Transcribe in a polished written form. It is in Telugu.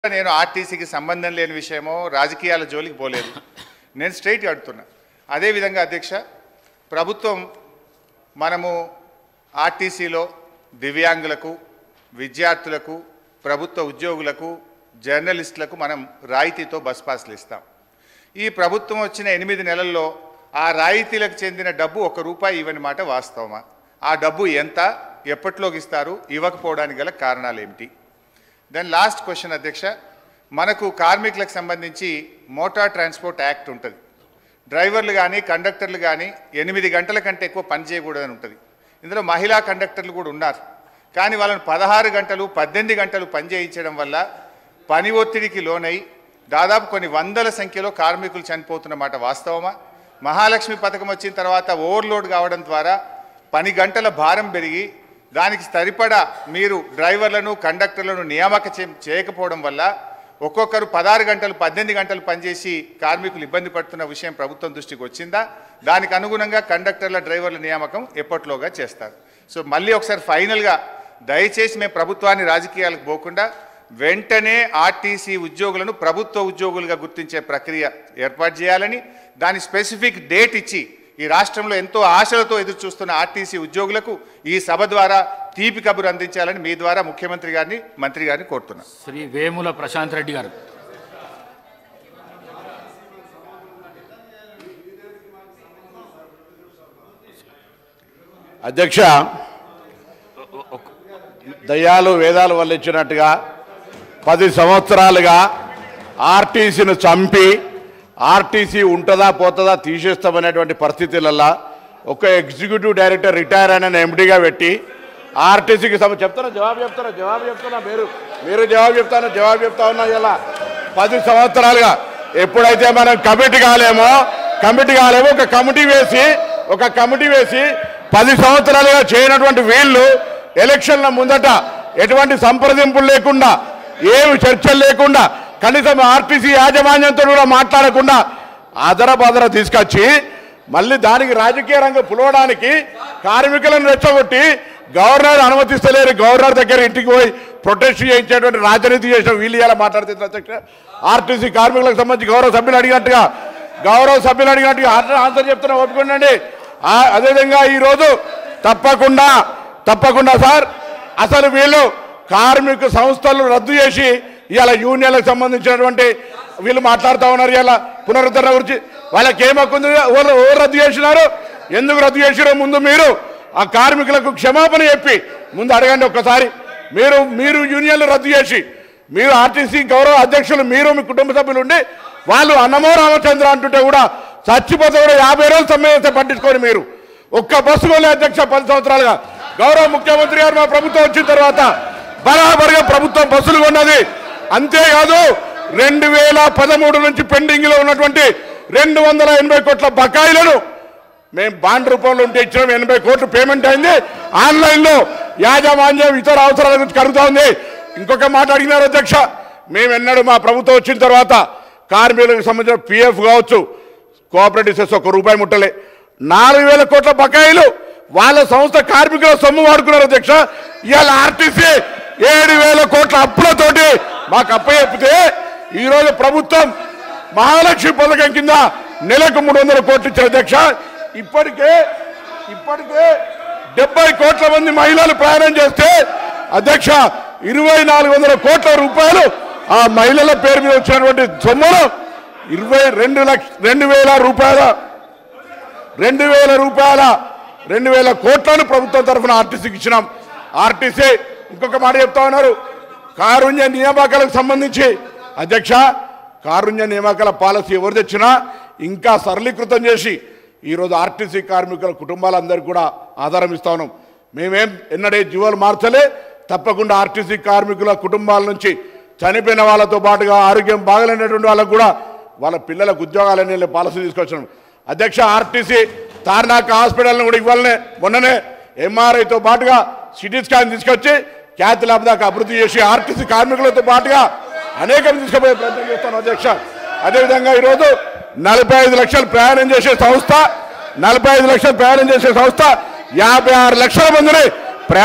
నేను ఆర్టీసీకి సంబంధం లేని విషయమో రాజకీయాల జోలికి పోలేదు. నేను స్ట్రైట్ అడుగుతున్నా. అదేవిధంగా అధ్యక్ష, ప్రభుత్వం మనము ఆర్టీసీలో దివ్యాంగులకు, విద్యార్థులకు, ప్రభుత్వ ఉద్యోగులకు, జర్నలిస్టులకు మనం రాయితీతో బస్ పాస్లు ఇస్తాం. ఈ ప్రభుత్వం వచ్చిన 8 నెలల్లో ఆ రాయితీలకు చెందిన డబ్బు ₹1 ఇవ్వని మాట వాస్తవమా? ఆ డబ్బు ఎంత, ఎప్పటిలోకి ఇస్తారు, ఇవ్వకపోవడానికి గల కారణాలు ఏమిటి? దెన్ లాస్ట్ క్వశ్చన్ అధ్యక్ష, మనకు కార్మికులకు సంబంధించి మోటార్ ట్రాన్స్పోర్ట్ యాక్ట్ ఉంటుంది. డ్రైవర్లు కానీ కండక్టర్లు కానీ 8 గంటల కంటే ఎక్కువ పని చేయకూడదని ఉంటుంది. ఇందులో మహిళా కండక్టర్లు కూడా ఉన్నారు. కానీ వాళ్ళని 16 గంటలు 18 గంటలు పని చేయించడం వల్ల పని ఒత్తిడికి లోనై దాదాపు కొన్ని వందల సంఖ్యలో కార్మికులు చనిపోతున్న మాట వాస్తవమా? మహాలక్ష్మి పథకం వచ్చిన తర్వాత ఓవర్లోడ్ కావడం ద్వారా పని గంటల భారం పెరిగి దానికి సరిపడా మీరు డ్రైవర్లను కండక్టర్లను నియామక చేయకపోవడం వల్ల ఒక్కొక్కరు 16 గంటలు 18 గంటలు పనిచేసి కార్మికులు ఇబ్బంది పడుతున్న విషయం ప్రభుత్వం దృష్టికి వచ్చిందా? దానికి అనుగుణంగా కండక్టర్ల డ్రైవర్ల నియామకం ఎప్పట్లోగా చేస్తారు. సో మళ్ళీ ఒకసారి ఫైనల్గా దయచేసి మేము ప్రభుత్వాన్ని రాజకీయాలకు పోకుండా వెంటనే ఆర్టీసీ ఉద్యోగులను ప్రభుత్వ ఉద్యోగులుగా గుర్తించే ప్రక్రియ ఏర్పాటు చేయాలని, దాని స్పెసిఫిక్ డేట్ ఇచ్చి ఈ రాష్ట్రంలో ఎంతో ఆశలతో ఎదురు చూస్తున్న ఆర్టీసీ ఉద్యోగులకు ఈ సభ ద్వారా తీపి కబురు అందించాలని మీ ద్వారా ముఖ్యమంత్రి గారిని, మంత్రి గారిని కోరుతున్నా. శ్రీ వేముల ప్రశాంత్ రెడ్డి గారు. అధ్యక్ష, దయ్యాలు వేదాలు వల్లించినట్టుగా 10 సంవత్సరాలుగా ఆర్టీసీని చంపి ఆర్టీసీ ఉంటుందా పోతుందా తీసేస్తామనేటువంటి పరిస్థితులలో ఒక ఎగ్జిక్యూటివ్ డైరెక్టర్ రిటైర్ అయిన ఎండీగా పెట్టి ఆర్టీసీకి జవాబు చెప్తున్నా మీరు జవాబు చెప్తా ఉన్నా. ఇలా 10 సంవత్సరాలుగా ఎప్పుడైతే మనం కమిటీ కాలేమో ఒక కమిటీ వేసి 10 సంవత్సరాలుగా చేయనటువంటి వీళ్ళు ఎలక్షన్ల ముందట ఎటువంటి సంప్రదింపులు లేకుండా, ఏమి చర్చలు లేకుండా, కనీసం ఆర్టీసీ యాజమాన్యంతో కూడా మాట్లాడకుండా అదరబదర తీసుకొచ్చి మళ్ళీ దానికి రాజకీయ రంగం పులవడానికి కార్మికులను రెచ్చగొట్టి గవర్నర్ అనుమతిస్తలేరు, గవర్నర్ దగ్గర ఇంటికి పోయి ప్రొటెస్ట్ చేయించేటువంటి రాజనీతి చేసిన వీళ్ళు ఇలా మాట్లాడుతున్నారు. అధ్యక్ష, ఆర్టీసీ కార్మికులకు సంబంధించి గౌరవ సభ్యులు అడిగినట్టుగా ఆన్సర్ చెప్తున్నా, ఒప్పుకోండి. అదేవిధంగా ఈరోజు తప్పకుండా సార్, అసలు వీళ్ళు కార్మిక సంస్థలు రద్దు చేసి ఇలా యూనియన్లకు సంబంధించినటువంటి వీళ్ళు మాట్లాడుతూ ఉన్నారు. ఇలా పునరుద్ధరణ గురించి వాళ్ళకి ఏమక్కుంది? ఎవరు రద్దు చేసినారు, ఎందుకు రద్దు చేసినారో ముందు మీరు ఆ కార్మికులకు క్షమాపణ చెప్పి ముందు అడగండి ఒక్కసారి. మీరు యూనియన్లు రద్దు చేసి మీరు ఆర్టీసీ గౌరవ అధ్యక్షులు మీరు మీ కుటుంబ సభ్యులు ఉండి వాళ్ళు అన్నమో రామచంద్ర అంటుంటే కూడా చచ్చిపోతే కూడా 50 రోజులు సమ్మె పట్టించుకొని మీరు ఒక్క బస్సు కొనే అధ్యక్ష 10 సంవత్సరాలుగా గౌరవ ముఖ్యమంత్రి గారు మా ప్రభుత్వం వచ్చిన తర్వాత బరాబరుగా ప్రభుత్వం బస్సులు కొన్నది. అంతేకాదు 2013 నుంచి పెండింగ్లో ఉన్నటువంటి 280 కోట్ల బకాయిలను మేము బాండ్ రూపంలో ఉంటే ఇచ్చిన 80 కోట్లు పేమెంట్ అయింది. ఆన్లైన్లో యాజమాన్యం ఇతర అవసరాల గురించి కలుగుతూ ఉంది. ఇంకొక మాట అడిగినారు అధ్యక్ష, మేము ఎన్నడూ మా ప్రభుత్వం వచ్చిన తర్వాత కార్మికులకు సంబంధించిన PF కావచ్చు, కోఆపరేటివ్ సెస్ ₹1 ముట్టలే. 4000 కోట్ల బకాయిలు వాళ్ళ సంస్థ కార్మికుల సొమ్ము వాడుకున్నారు అధ్యక్ష. ఇవాళ ఆర్టీసీ 7000 కోట్ల అప్పులతోటి మాకు అప్పచెప్పితే ఈరోజు ప్రభుత్వం మహాలక్ష్మి పథకం కింద నెలకు 300 కోట్లు ఇచ్చారు అధ్యక్ష. ఇప్పటికే 70 కోట్ల మంది మహిళలు ప్రయాణం చేస్తే అధ్యక్ష 2400 కోట్ల రూపాయలు ఆ మహిళల పేరు మీద వచ్చినటువంటి సొమ్మును 2,000 కోట్లను ప్రభుత్వం తరఫున ఆర్టీసీకి ఇచ్చినాం. ఆర్టీసీ ఇంకొక మాట చెప్తా ఉన్నారు, కారుణ్య నియామకాలకు సంబంధించి అధ్యక్ష, కారుణ్య నియామకాల పాలసీ ఎవరు తెచ్చినా ఇంకా సరళీకృతం చేసి ఈరోజు ఆర్టీసీ కార్మికుల కుటుంబాలందరికీ కూడా ఆధారం ఇస్తా ఉన్నాం. మేమేం ఎన్నడే జీవోలు మార్చలే. తప్పకుండా ఆర్టీసీ కార్మికుల కుటుంబాల నుంచి చనిపోయిన వాళ్ళతో పాటుగా ఆరోగ్యం బాగలేనటువంటి వాళ్ళకు కూడా వాళ్ళ పిల్లలకు ఉద్యోగాలనే పాలసీ తీసుకొచ్చినాం అధ్యక్ష. ఆర్టీసీ తార్నాక హాస్పిటల్ని కూడా ఇవ్వాలనే మొన్ననే MRIతో పాటుగా సిటీ స్కాన్ తీసుకొచ్చి ఖ్యాతి ల్యాబ్ దాకా అభివృద్ధి చేసి ఆర్టీసీ కార్మికులతో పాటుగా అనేకం తీసుకుపోయే ప్రయత్నం చేస్తాను అధ్యక్ష. అదేవిధంగా ఈరోజు 45 లక్షలు ప్రయాణం చేసే సంస్థ 56 లక్షల మందిని